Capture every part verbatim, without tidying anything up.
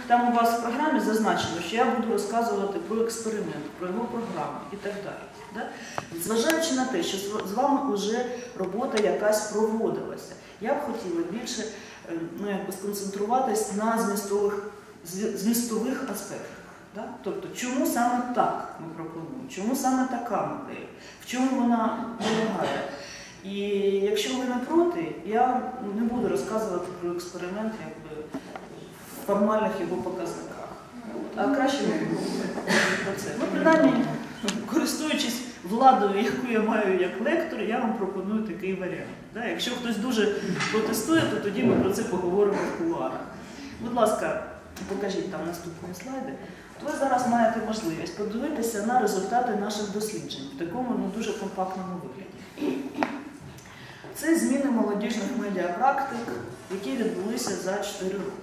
там у вас в програмі зазначено, що я буду розказувати про експеримент, про його програму і так далі. Да? Зважаючи на те, що з вами вже робота якась проводилася, я б хотіла більше ну, якби сконцентруватись на змістових, змістових аспектах. Да? Тобто, чому саме так ми пропонуємо, чому саме така модель, в чому вона полягає. І якщо ви не проти, я не буду розказувати про експеримент якби, в формальних його показниках. А краще не буду про це. Ну, принаймні, користуючись владою, яку я маю як лектор, я вам пропоную такий варіант. Да? Якщо хтось дуже протестує, то тоді ми про це поговоримо в кулуарах. Будь ласка, покажіть там наступні слайди. Ви зараз маєте можливість подивитися на результати наших досліджень в такому не дуже компактному вигляді. Це зміни молодіжних медіапрактик, які відбулися за чотири роки.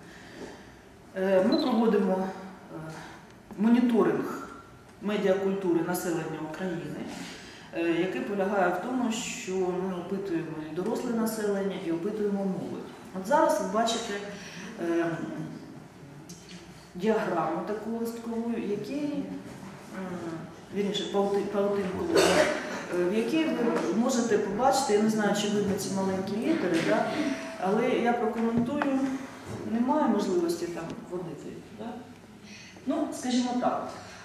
Ми проводимо моніторинг медіакультури населення України, який полягає в тому, що ми опитуємо і доросле населення, і опитуємо молодь. От зараз ви бачите діаграму таку листкову, який, вірніше, паутинку, в якій ви можете побачити, я не знаю, чи видно ці маленькі літери, да? Але я прокоментую, немає можливості там вводити. Да? Ну, скажімо так,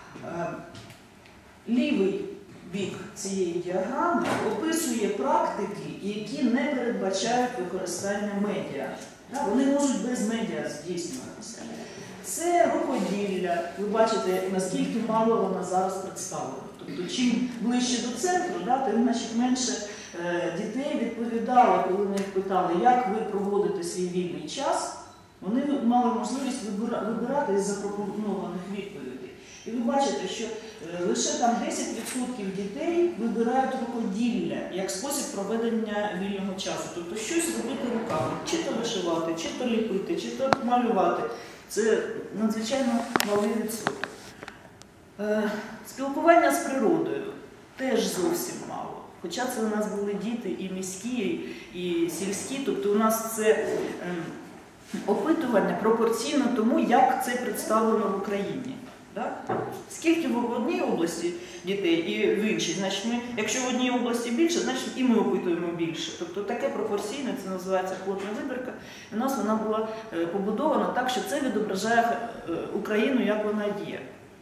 лівий бік цієї діаграми описує практики, які не передбачають використання медіа. Да? Вони можуть без медіа здійснюватися. Це рукоділля, ви бачите, наскільки мало вона зараз представлена. Тобто, чим ближче до центру, да, тим значить, менше е, дітей відповідало, коли ми їх питали, як ви проводите свій вільний час, вони мали можливість вибира, вибирати із запропонованих відповідей. І ви бачите, що е, лише там десять відсотків дітей вибирають рукоділля як спосіб проведення вільного часу. Тобто щось робити руками, чи то вишивати, чи то ліпити, чи то малювати. Це надзвичайно малий відсоток. Е, спілкування з природою теж зовсім мало. Хоча це у нас були діти і міські, і сільські, тобто у нас це е, опитування пропорційно тому, як це представлено в Україні. Да? Скільки в одній області дітей і в іншій, значить ми, якщо в одній області більше, значить і ми опитуємо більше. Тобто таке пропорційне, це називається квотна вибірка, і у нас вона була побудована так, що це відображає Україну, як вона є.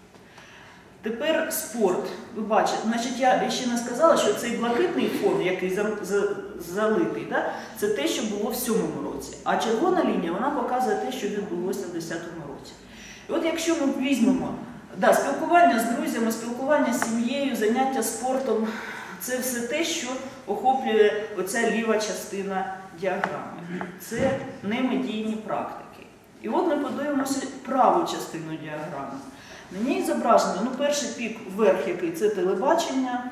Тепер спорт. Ви бачите, значить я ще не сказала, що цей блакитний фон, який залитий, да, це те, що було в сьомому році. А червона лінія, вона показує те, що відбулося в десятому році. І от якщо ми візьмемо да, спілкування з друзями, спілкування з сім'єю, заняття спортом, це все те, що охоплює оця ліва частина діаграми. Це немедійні практики. І от ми подивимося праву частину діаграми. На ній зображено, ну, перший пік вверх, який це телебачення,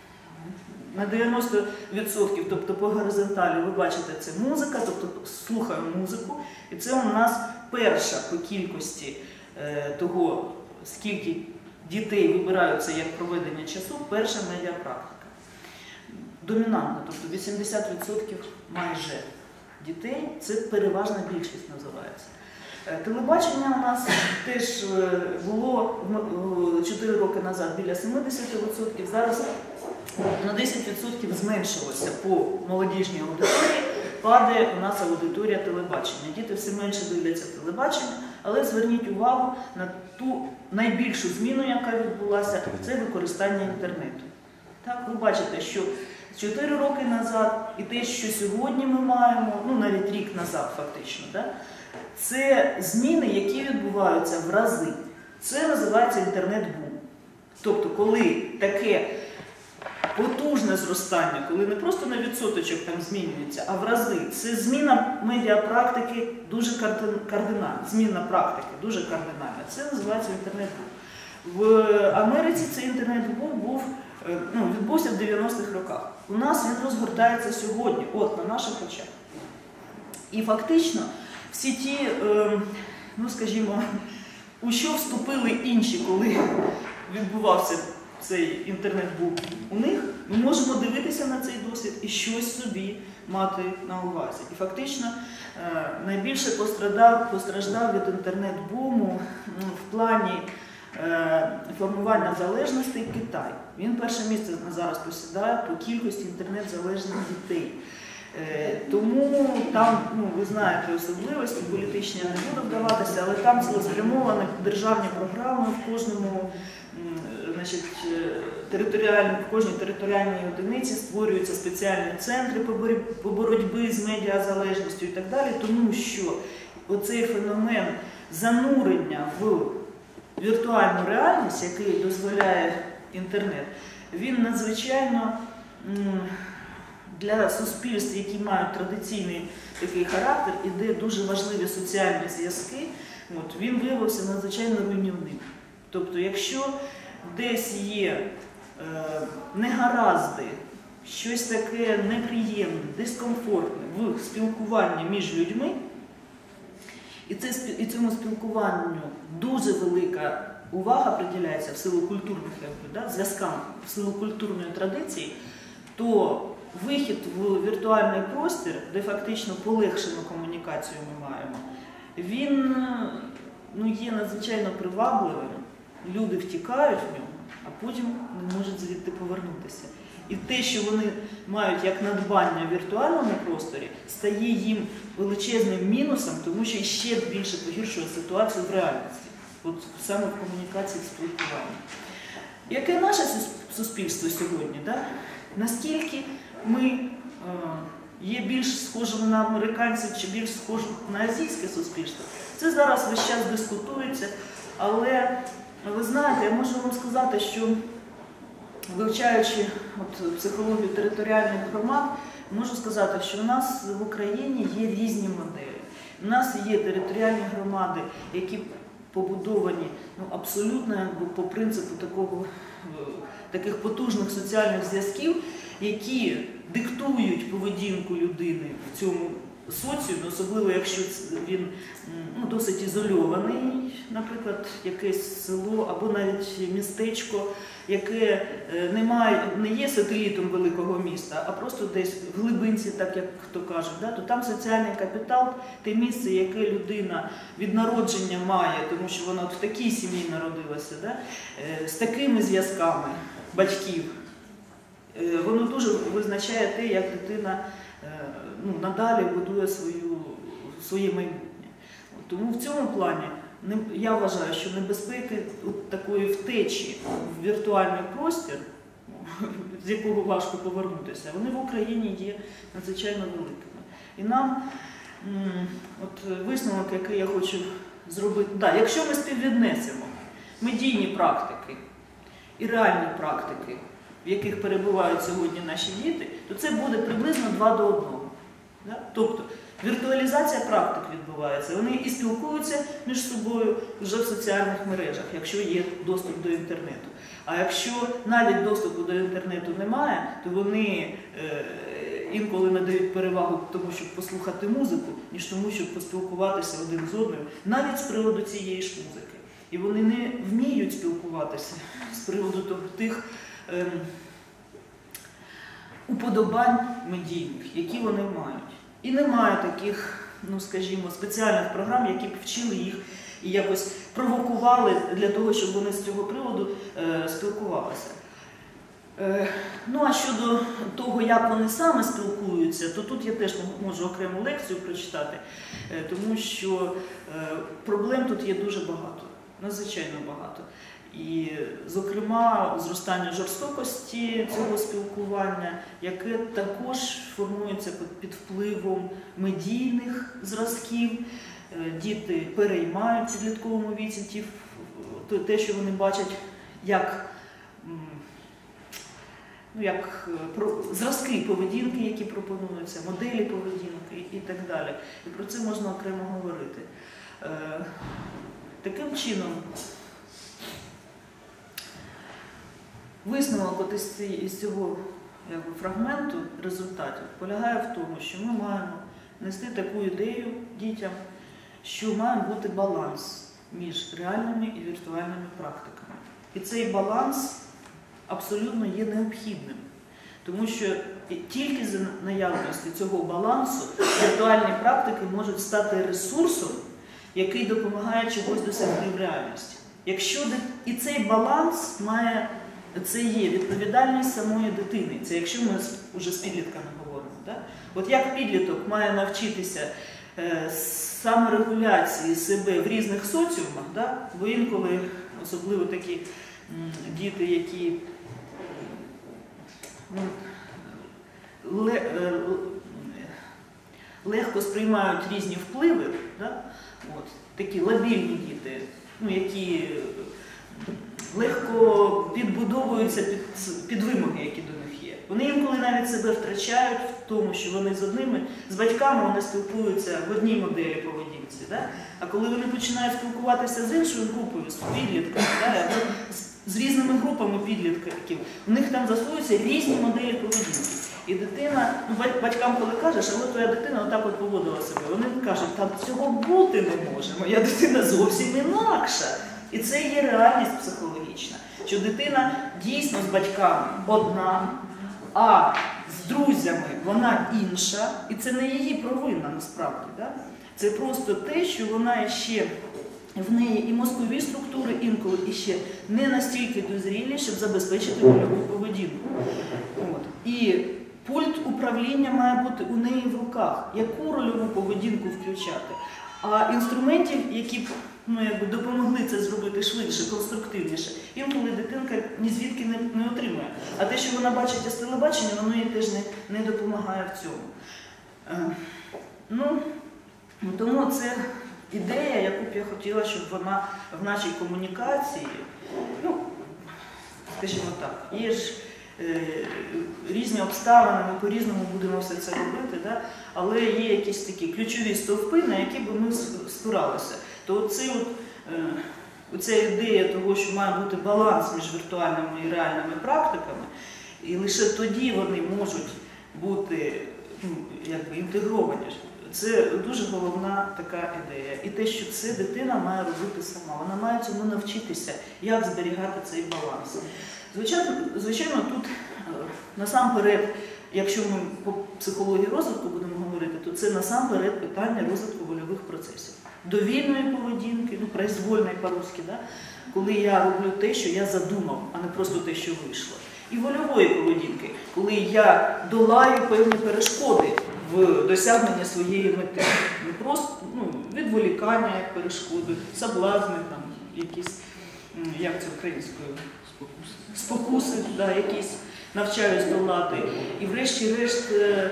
на дев'яносто відсотків, тобто по горизонталі, ви бачите, це музика, тобто слухаємо музику. І це у нас перша по кількості е, того, скільки дітей вибираються як проведення часу, перша медіапрактика. Домінантна, тобто вісімдесят відсотків майже дітей, це переважна більшість називається. Телебачення у нас теж було чотири роки назад біля сімдесят відсотків, зараз на десять відсотків зменшилося по молодіжній аудиторії, падає у нас аудиторія телебачення. Діти все менше дивляться телебачення, але зверніть увагу на ту найбільшу зміну, яка відбулася, це використання інтернету. Так, ви бачите, що чотири роки назад і те, що сьогодні ми маємо, ну навіть рік назад фактично, да, це зміни, які відбуваються в рази. Це називається інтернет-бум. Тобто, коли таке потужне зростання, коли не просто на відсоточок там змінюється, а в рази, це зміна медіапрактики дуже кардинальна. Зміна практики дуже кардинальна. Це називається інтернет-бум. В Америці цей інтернет-бум був, ну, відбувся в дев'яностих роках. У нас він розгортається сьогодні, от на наших очах. І фактично всі ті, ну скажімо, у що вступили інші, коли відбувався цей інтернет був у них, ми можемо дивитися на цей досвід і щось собі мати на увазі. І фактично найбільше постраждав, постраждав від інтернет-буму в плані формування залежностей Китай. Він перше місце зараз посідає по кількості інтернет-залежних дітей. Тому там, ну, ви знаєте, особливості політичні, я не буду вдаватися, але там цілеспрямовані державні програми в кожному, значить, територіальному, в кожній територіальній одиниці створюються спеціальні центри по боротьбі з медіазалежністю і так далі, тому що оцей феномен занурення в віртуальну реальність, який дозволяє інтернет, він надзвичайно для суспільств, які мають традиційний такий характер, і де дуже важливі соціальні зв'язки, от, він виявився надзвичайно руйнівним. Тобто, якщо десь є е, негаразди, щось таке неприємне, дискомфортне в спілкуванні між людьми, і, це, і цьому спілкуванню дуже велика увага приділяється в силу культурних да, зв'язкам, в силу культурної традиції, то вихід в віртуальний простір, де фактично полегшену комунікацію ми маємо, він ну, є надзвичайно привабливим, люди втікають в нього, а потім не можуть звідти повернутися. І те, що вони мають як надбання в віртуальному просторі, стає їм величезним мінусом, тому що ще більше погіршує ситуацію в реальності, от саме в комунікації, в спілкуванні. Яке наше суспільство сьогодні? Да? Наскільки ми е, є більш схожими на американців чи більш схожими на азійське суспільство? Це зараз весь час дискутується, але ви знаєте, я можу вам сказати, що вивчаючи от, психологію територіальних громад, можу сказати, що у нас в Україні є різні моделі. У нас є територіальні громади, які побудовані ну, абсолютно по принципу такого, таких потужних соціальних зв'язків, які диктують поведінку людини в цьому соціумі, особливо якщо він ну, досить ізольований, наприклад, якесь село або навіть містечко, яке не, має, не є сателітом великого міста, а просто десь в глибинці, так як хто каже, да, то там соціальний капітал, те місце, яке людина від народження має, тому що вона в такій сім'ї народилася, да, з такими зв'язками батьків, воно дуже визначає те, як дитина ну, надалі будує свою, своє майбутнє. Тому в цьому плані я вважаю, що небезпеки такої втечі в віртуальний простір, з якого важко повернутися, вони в Україні є надзвичайно великими. І нам, от висновок, який я хочу зробити, да, якщо ми співвіднесемо медійні практики і реальні практики, в яких перебувають сьогодні наші діти, то це буде приблизно два до одного. Да? Тобто віртуалізація практик відбувається, вони і спілкуються між собою вже в соціальних мережах, якщо є доступ до інтернету. А якщо навіть доступу до інтернету немає, то вони е, інколи надають перевагу тому, щоб послухати музику, ніж тому, щоб поспілкуватися один з одним, навіть з приводу цієї ж музики. І вони не вміють спілкуватися з приводу тих е, уподобань медійних, які вони мають. І немає таких, ну скажімо, спеціальних програм, які б вчили їх і якось провокували для того, щоб вони з цього приводу е, спілкувалися. Е, ну а щодо того, як вони саме спілкуються, то тут я теж можу окрему лекцію прочитати, е, тому що е, проблем тут є дуже багато, надзвичайно багато. І, зокрема, зростання жорстокості цього спілкування, яке також формується під впливом медійних зразків. Діти переймають в підлітковому віці ті, те, що вони бачать, як, ну, як зразки поведінки, які пропонуються, моделі поведінки і так далі. І про це можна окремо говорити. Таким чином, висновок от із, із цього якби, фрагменту результатів полягає в тому, що ми маємо нести таку ідею дітям, що має бути баланс між реальними і віртуальними практиками. І цей баланс абсолютно є необхідним. Тому що тільки за наявності цього балансу віртуальні практики можуть стати ресурсом, який допомагає чогось досягти в реальності. Якщо і цей баланс має, це є відповідальність самої дитини. Це якщо ми вже з підлітками говоримо. Да? От як підліток має навчитися е, саморегуляції себе в різних соціумах, да? Бо інколи, особливо такі м, діти, які ну, ле, е, легко сприймають різні впливи, да? От, такі лабільні діти, ну, які легко підбудовуються під, під вимоги, які до них є. Вони інколи навіть себе втрачають в тому, що вони з одними, з батьками вони спілкуються в одній моделі поведінці. Да? А коли вони починають спілкуватися з іншою групою, з підлітками, да? або з, з різними групами підлітків, у них там засвоюються різні моделі поведінки. І дитина, ну, батькам коли кажеш, а от твоя дитина отак от поводила себе, вони кажуть, там цього бути не може, моя дитина зовсім інакша. І це є реальність психологічна, що дитина дійсно з батьками одна, а з друзями вона інша, і це не її провина насправді. Да? Це просто те, що вона ще, в неї і мозкові структури інколи іще не настільки дозрілі, щоб забезпечити вольову поведінку. От. І пульт управління має бути у неї в руках. Яку рольову поведінку включати? А інструментів, які б ну, якби допомогли це зробити швидше, конструктивніше, інколи дитинка ні звідки не, не отримує. А те, що вона бачить із телебачення, воно їй теж не, не допомагає в цьому. Е, ну, тому це ідея, яку б я хотіла, щоб вона в нашій комунікації, ну, скажімо так, є ж е, різні обставини, ми по-різному будемо все це робити, да? Але є якісь такі ключові стовпи, на які би ми спиралися. То оці от, е, оця ідея того, що має бути баланс між віртуальними і реальними практиками, і лише тоді вони можуть бути ну, якби, інтегровані. Це дуже головна така ідея. І те, що це дитина має робити сама. Вона має цьому навчитися, як зберігати цей баланс. Звичайно, звичайно тут насамперед, якщо ми по психології розвитку будемо говорити, то це насамперед питання розвитку вольових процесів. Довільної поведінки, ну, произвольної по-русски, да? Коли я роблю те, що я задумав, а не просто те, що вийшло. І вольової поведінки, коли я долаю певні перешкоди в досягненні своєї мети. Не просто ну, відволікання як перешкоди, соблазни, там, якісь, як це українською, спокуси, спокуси да, якісь навчаюсь долати. І врешті-решт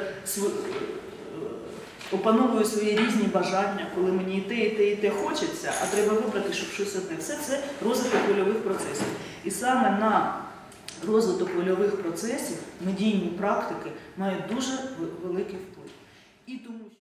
опановую свої різні бажання, коли мені і те, і те, і те хочеться, а треба вибрати, щоб щось одне. Все це розвиток вольових процесів. І саме на розвиток вольових процесів медійні практики мають дуже великий вплив. І тому